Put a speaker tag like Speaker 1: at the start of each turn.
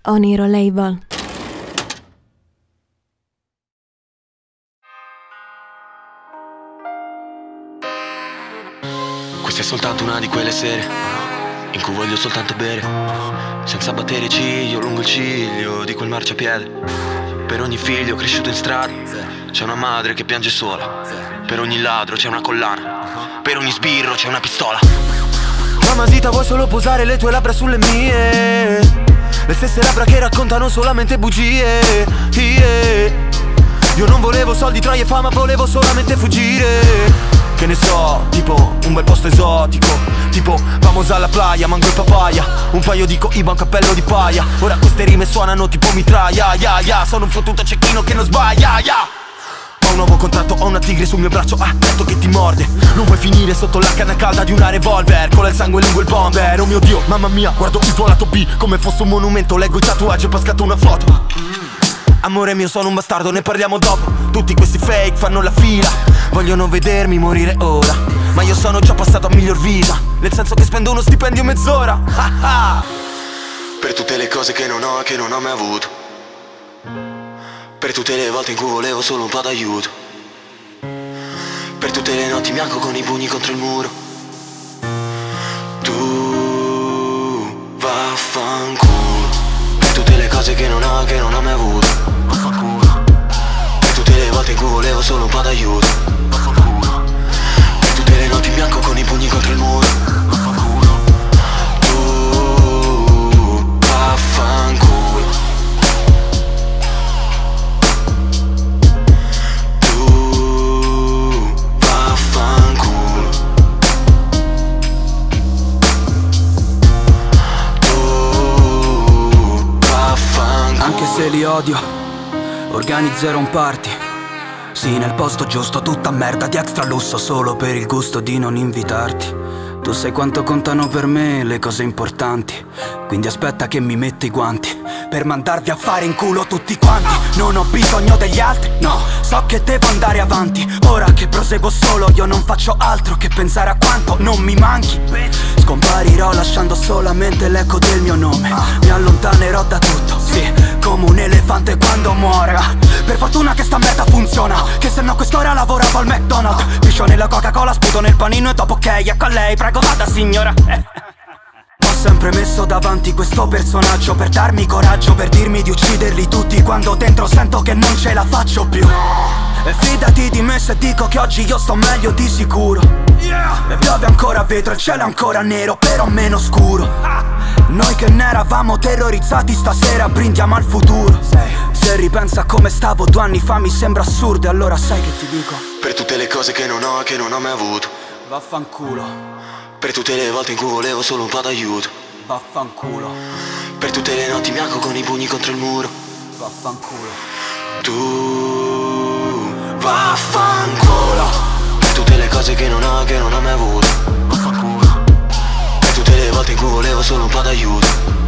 Speaker 1: Oniro Label.
Speaker 2: Questa è soltanto una di quelle sere in cui voglio soltanto bere, senza battere ciglio lungo il ciglio di quel marciapiede. Per ogni figlio cresciuto in strada c'è una madre che piange sola. Per ogni ladro c'è una collana, per ogni sbirro c'è una pistola.
Speaker 3: Mamma Zita, vuoi solo posare le tue labbra sulle mie? Le stesse labbra che raccontano solamente bugie. Io non volevo soldi, troie e fama, volevo solamente fuggire. Che ne so, tipo un bel posto esotico, tipo vamos alla playa, mango e papaya, un paio di coiba, un cappello di paia. Ora queste rime suonano tipo mitraia, sono un fottuto cecchino che non sbaglia, Ho un nuovo contratto, ho una tigre sul mio braccio, detto che ti morde. Non puoi finire sotto la canna calda di una revolver, con il sangue lungo il bomber. Oh mio Dio, mamma mia, guardo il tuo lato B come fosse un monumento, leggo i tatuaggi e poi scatto una foto. Amore mio, sono un bastardo, ne parliamo dopo. Tutti questi fake fanno la fila, vogliono vedermi morire ora, ma io sono già passato a miglior vita, nel senso che spendo uno stipendio mezz'ora.
Speaker 2: Per tutte le cose che non ho e che non ho mai avuto, per tutte le volte in cui volevo solo un po' d'aiuto, per tutte le notti bianco con i pugni contro il muro. Tu vaffanculo. Per tutte le cose che non ho e che non ho mai avuto, vaffanculo. Per tutte le volte in cui volevo solo un po' d'aiuto, vaffanculo. Per tutte le notti bianco con i pugni contro il muro, vaffanculo. Tu vaffanculo. Tu vaffanculo. Tu vaffanculo.
Speaker 4: Anche se li odio, organizzerò un party. Sì, nel posto giusto, tutta merda di extra lusso, solo per il gusto di non invitarti. Tu sai quanto contano per me le cose importanti, quindi aspetta che mi metto i guanti per mandarvi a fare in culo tutti quanti. Non ho bisogno degli altri, no, so che devo andare avanti. Ora che proseguo solo, io non faccio altro che pensare a quanto non mi manchi. Scomparirò lasciando solamente l'eco del mio nome. Mi allontanerò da tutto, sì, come un elefante quando muore. Per fortuna che sta merda funziona, che se no quest'ora lavoravo al McDonald's. Piscio nella Coca-Cola, sputo nel panino e dopo ok, ecco a lei, prego vada signora. Ho sempre messo davanti questo personaggio per darmi coraggio, per dirmi di ucciderli tutti quando dentro sento che non ce la faccio più. E fidati di me se dico che oggi io sto meglio di sicuro. E piove ancora vetro, il cielo è ancora nero, però meno scuro. Noi che ne eravamo terrorizzati stasera brindiamo al futuro. Se ripenso a come stavo 2 anni fa mi sembra assurdo, e allora sai che ti dico?
Speaker 2: Per tutte le cose che non ho e che non ho mai avuto,
Speaker 4: vaffanculo. Per
Speaker 2: tutte le volte in cui volevo solo un po' d'aiuto,
Speaker 4: vaffanculo.
Speaker 2: Per tutte le notti bianco con i pugni contro il muro,
Speaker 4: vaffanculo.
Speaker 2: Tu vaffanculo. Per tutte le cose che non ho e che non ho mai avuto, vaffanculo. Per tutte le volte in cui volevo solo un po' d'aiuto,